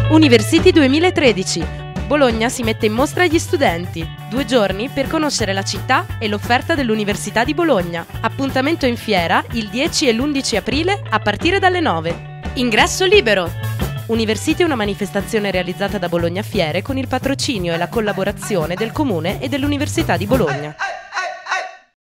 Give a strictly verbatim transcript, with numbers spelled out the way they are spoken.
University duemilatredici. Bologna si mette in mostra agli studenti. Due giorni per conoscere la città e l'offerta dell'Università di Bologna. Appuntamento in fiera il dieci e l'undici aprile a partire dalle nove. Ingresso libero! University è una manifestazione realizzata da Bologna Fiere con il patrocinio e la collaborazione del Comune e dell'Università di Bologna.